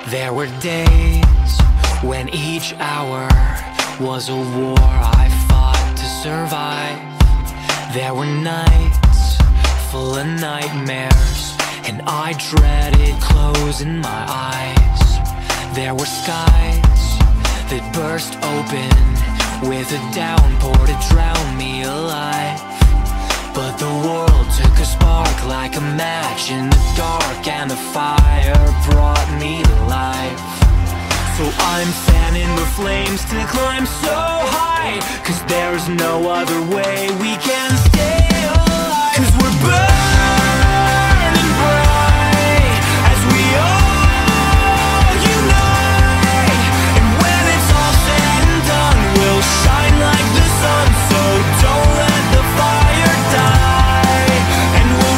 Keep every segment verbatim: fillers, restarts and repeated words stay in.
There were days when each hour was a war I fought to survive. There were nights full of nightmares, and I dreaded closing my eyes. There were skies that burst open with a downpour to drown me alive. But the world took a spark like a match in the dark, and the fire brought me to life. So I'm fanning the flames to climb so high, 'cause there's no other way we can stay alive. 'Cause we're burning bright as we all unite, and when it's all said and done, we'll shine like the sun. So don't let the fire die, and we'll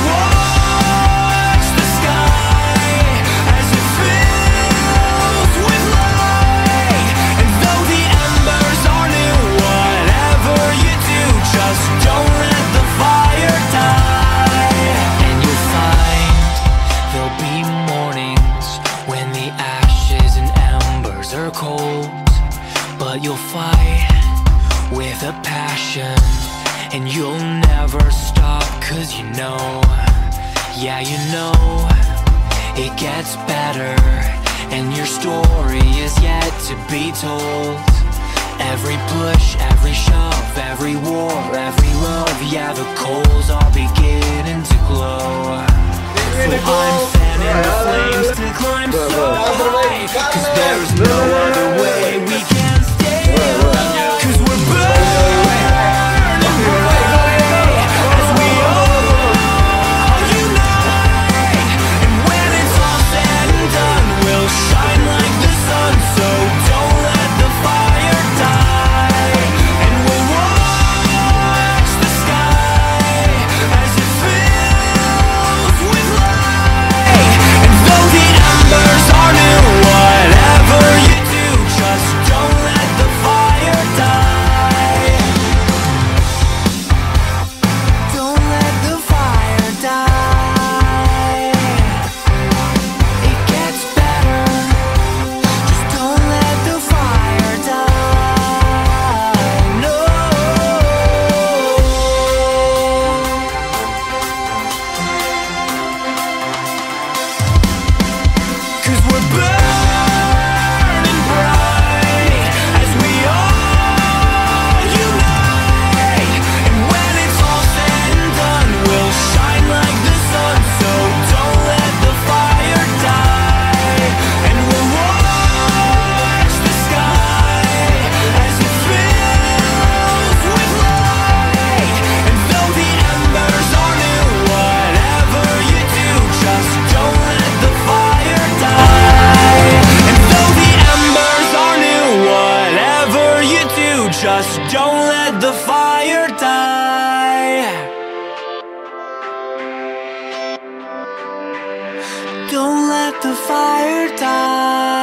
watch the sky as it fills with light. And though the embers are new, whatever you do, just don't let the fire die. And you'll find there'll be mornings when the ashes and embers are cold, but you'll fight with a passion, and you'll never stop, 'cause you know, yeah you know, it gets better, and your story is yet to be told. Every push, every shove, every war, every love, yeah the coals are beginning to glow. So I'm fanning the flames to climb so high, 'cause there's no other way we can stay alive. 'Cause we're burning bright as we all unite, and when it's all said and done, we'll shine like the sun. So don't let the fire die, and we'll watch the sky as it fills with light. And though the embers are new, whatever you do, just don't let the fire die. Don't let the fire die. It gets better, just don't let the fire die. No. 'Cause we're burning bright as we all unite, and when it's all said and done, we'll shine like the sun. So don't let the fire die, and we'll watch the sky as it fills with light. And though the embers are new, whatever you do, just don't let the fire die. And though the embers are new, whatever you do, just don't let the fire die. Don't let the fire die.